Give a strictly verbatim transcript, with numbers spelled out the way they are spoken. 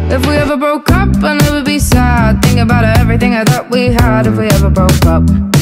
If we ever broke up, I'd never be sad. Think about everything I thought we had if we ever broke up.